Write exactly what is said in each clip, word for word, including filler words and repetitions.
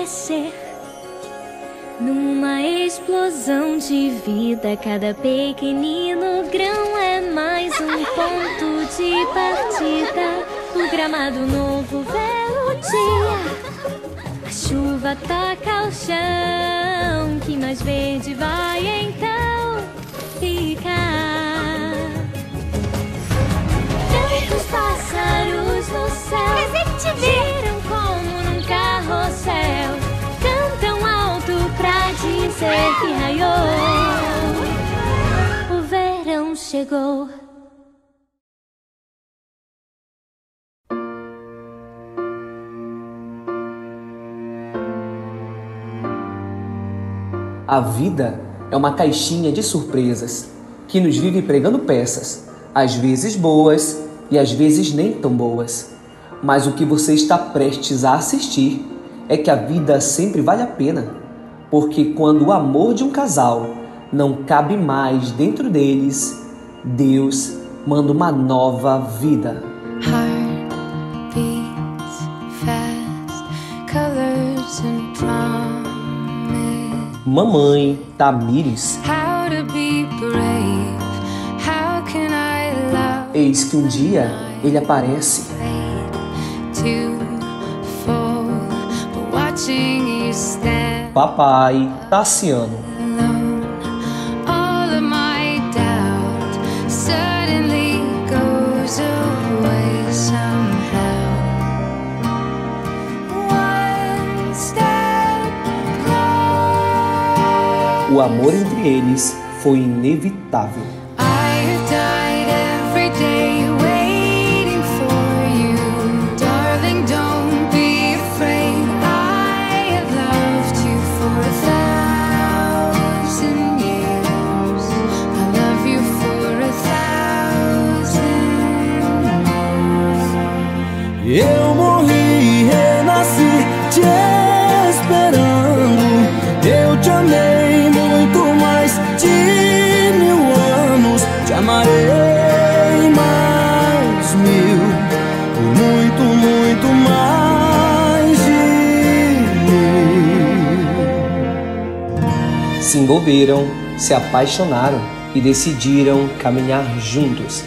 crescer. Numa explosão de vida, cada pequenino grão é mais um ponto de partida. O gramado novo, belo dia, a chuva toca o chão, que mais verde vai então ficar. Tantos pássaros no céu giram como num carrossel, cantam alto pra dizer que raiou, o verão chegou. A vida é uma caixinha de surpresas que nos vive pregando peças, às vezes boas e às vezes nem tão boas. Mas o que você está prestes a assistir é que a vida sempre vale a pena, porque quando o amor de um casal não cabe mais dentro deles, Deus manda uma nova vida. Heart beats fast, colors and promise. Mamãe Tamires. How to be brave, how can I love? Eis que um dia ele aparece. To fall, but watching you stand Papai Tassiano. alone. All of my doubt suddenly goes away somehow. One step closer. O amor entre eles foi inevitável. I have died every day waiting for you, darling. Don't be afraid. I have loved you for a thousand years. I love you for a thousand years. Eu morri e renasci te esperando. Eu te amei muito mais de mil anos. Te amarei mais mil, por muito, muito mais de mil. Se envolveram, se apaixonaram e decidiram caminhar juntos.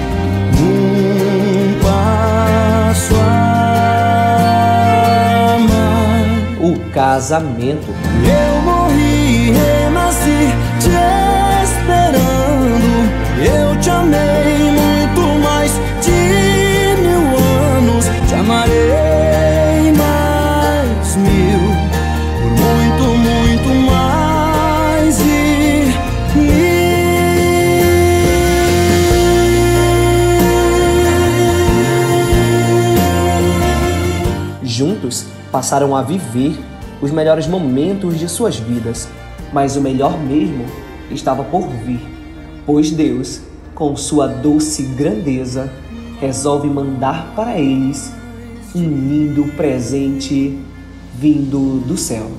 Um passo a mais. O casamento. Eu morri e renasci te esperando. Eu te amei muito mais de mil anos. Te amarei mais mil, por muito, muito mais de mil. Juntos passaram a viver os melhores momentos de suas vidas, mas o melhor mesmo estava por vir, pois Deus, com sua doce grandeza, resolve mandar para eles um lindo presente vindo do céu.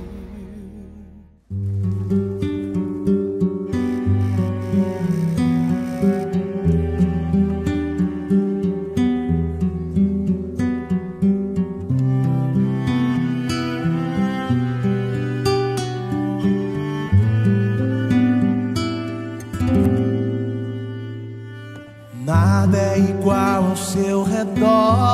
Nada é igual ao seu redor,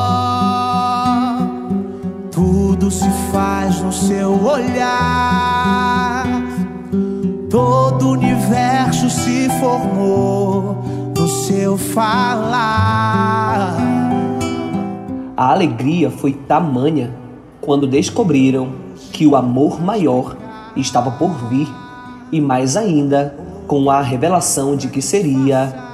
tudo se faz no seu olhar, todo o universo se formou no seu falar. A alegria foi tamanha quando descobriram que o amor maior estava por vir, e mais ainda com a revelação de que seria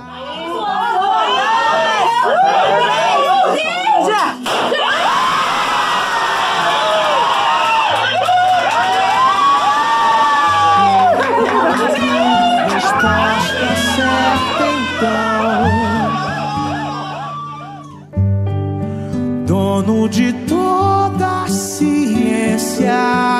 dono de toda a ciência,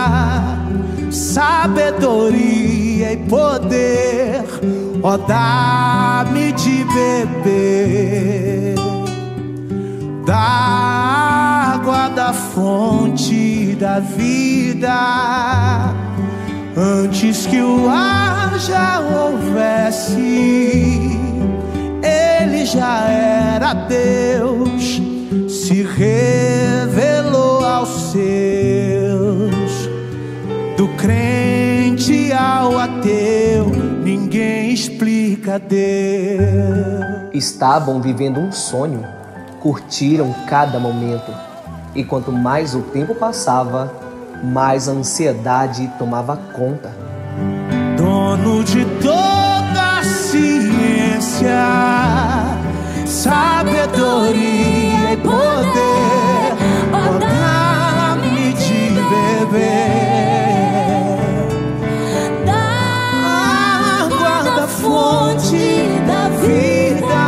sabedoria e poder, ó, dá-me de beber da água da fonte da vida. Antes que o ar já houvesse, ele já era Deus, se revelou aos seus. Do crente ao ateu, ninguém explica Deus. Estavam vivendo um sonho, curtiram cada momento, e quanto mais o tempo passava, mais a ansiedade tomava conta. Dono de toda a ciência, sabedoria e poder, ó, dá-me de beber da água da fonte da vida.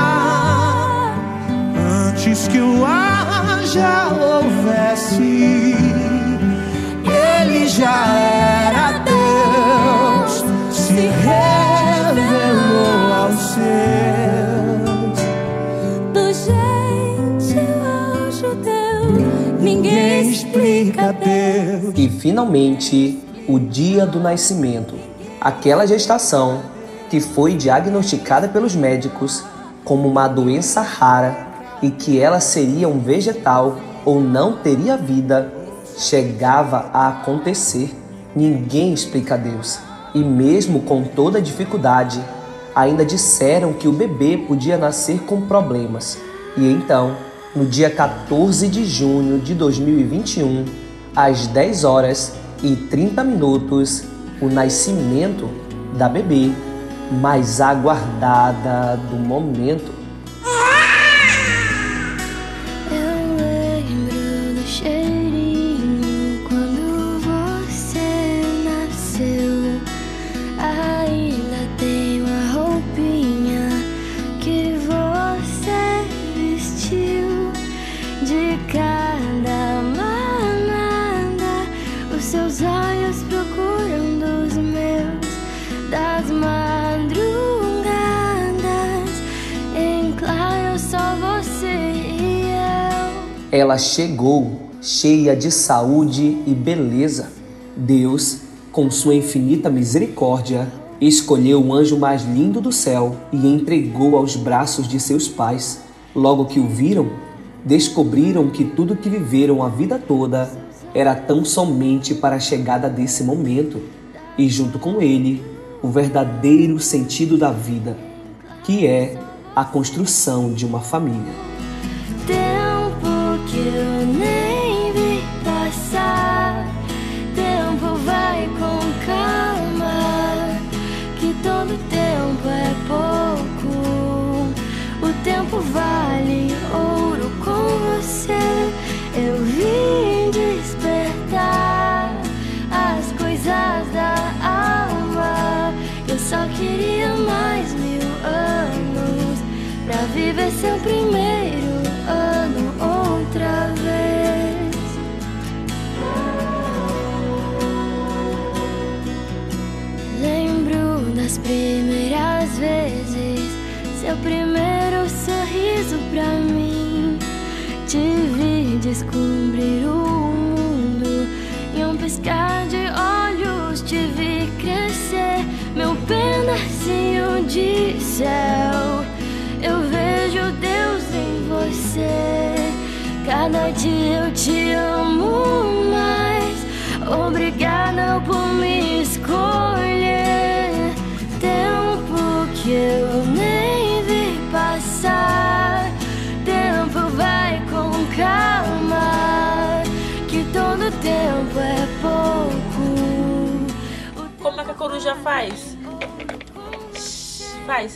Antes que o ar já houvesse, ele já era Deus, se revelou aos seus. Do gentil ao judeu, ninguém explica Deus. E finalmente, o dia do nascimento, aquela gestação que foi diagnosticada pelos médicos como uma doença rara e que ela seria um vegetal ou não teria vida, chegava a acontecer. Ninguém explica Deus. E mesmo com toda a dificuldade, ainda disseram que o bebê podia nascer com problemas. E então, no dia quatorze de junho de dois mil e vinte e um, às dez horas e trinta minutos, o nascimento da bebê mais aguardada do momento. Eu lembro do cheirinho quando você nasceu. Ainda tenho a roupinha que você vestiu. De cada manada, os seus olhos procuram dos meus. Das madrugadas, em claro só você e eu. Ela chegou cheia de saúde e beleza. Deus, com sua infinita misericórdia, escolheu o anjo mais lindo do céu e entregou aos braços de seus pais. Logo que o viram, descobriram que tudo que viveram a vida toda era tão somente para a chegada desse momento, e junto com ele, o verdadeiro sentido da vida, que é a construção de uma família. Tempo que eu nem vi passar, tempo vai com calma, que todo tempo é pouco. O tempo vale ouro com você. Eu vim despertar as coisas da alma. Eu só queria mais mil anos pra viver seu primeiro ano outra vez. Lembro das primeiras vezes, seu primeiro sorriso pra mim. Te vi descobrir o mundo em um piscar de olhos, te vi crescer, meu pedacinho de céu. Eu vejo Deus em você. Cada dia eu te amo mais. Obrigada por me escolher. Tempo que eu nem vi passar, tempo vai com calma, que todo tempo é pouco. Como é que a coruja faz? Faz.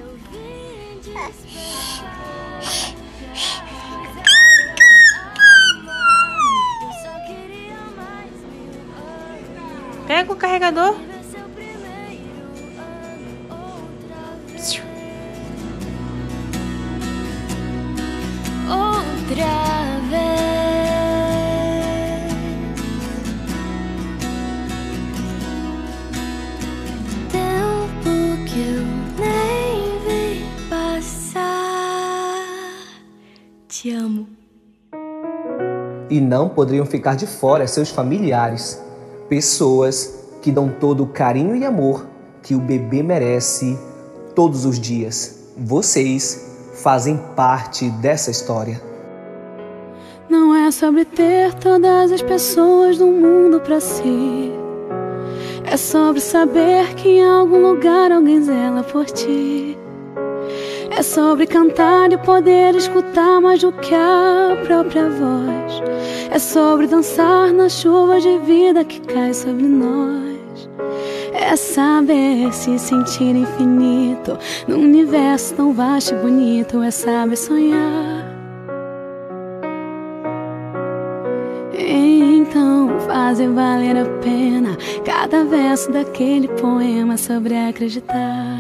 Pega o carregador. Outra vez. Tempo que eu nem vi passar. Te amo. E não poderiam ficar de fora seus familiares, pessoas que dão todo o carinho e amor que o bebê merece todos os dias. Vocês fazem parte dessa história. Não é sobre ter todas as pessoas do mundo pra si. É sobre saber que em algum lugar alguém zela por ti. É sobre cantar e poder escutar mais do que a própria voz. É sobre dançar na chuva de vida que cai sobre nós. É saber se sentir infinito num universo tão vasto e bonito. É saber sonhar. Então fazer valer a pena cada verso daquele poema sobre acreditar.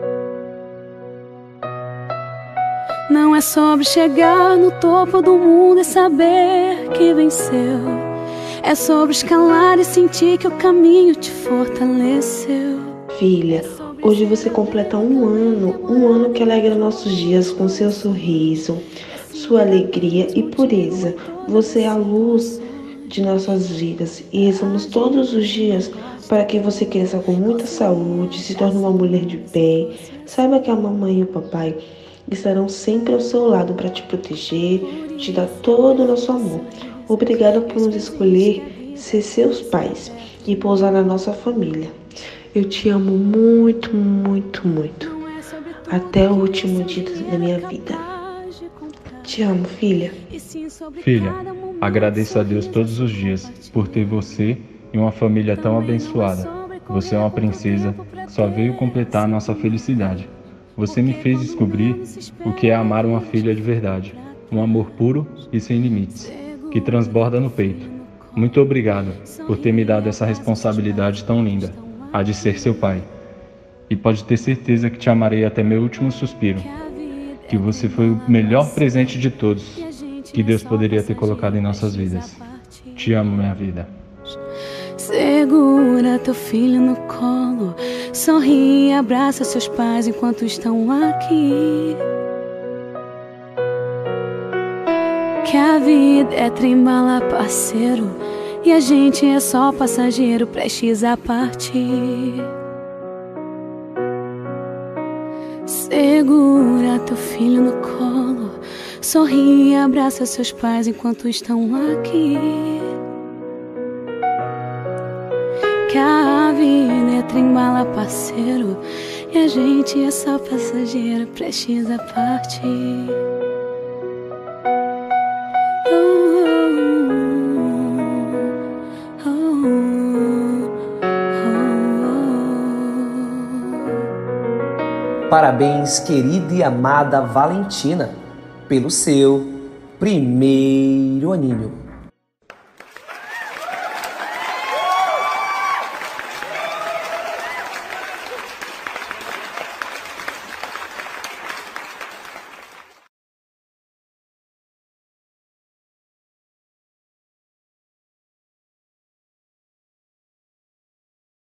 Não é sobre chegar no topo do mundo e saber que venceu. É sobre escalar e sentir que o caminho te fortaleceu. Filha, hoje você completa um ano, um ano que alegra nossos dias com seu sorriso, sua alegria e pureza. Você é a luz de nossas vidas e rezamos todos os dias para que você cresça com muita saúde, se torne uma mulher de bem. Saiba que a mamãe e o papai estarão sempre ao seu lado para te proteger, te dar todo o nosso amor. Obrigada por nos escolher ser seus pais e pousar na nossa família. Eu te amo muito, muito, muito. Até o último dia da minha vida. Te amo, filha. Filha, agradeço a Deus todos os dias por ter você e uma família tão abençoada. Você é uma princesa, só veio completar a nossa felicidade. Você me fez descobrir o que é amar uma filha de verdade, um amor puro e sem limites, que transborda no peito. Muito obrigado por ter me dado essa responsabilidade tão linda, a de ser seu pai. E pode ter certeza que te amarei até meu último suspiro, que você foi o melhor presente de todos que Deus poderia ter colocado em nossas vidas. Te amo, minha vida. Segura teu filho no colo, sorri e abraça seus pais enquanto estão aqui. Que a vida é trem-bala, parceiro, e a gente é só passageiro prestes a partir. Segura teu filho no colo, sorri e abraça seus pais enquanto estão aqui. Que a vida é trem-bala, parceiro, e a gente é só passageiro prestes a partir. Parabéns, querida e amada Valentina, pelo seu primeiro aninho.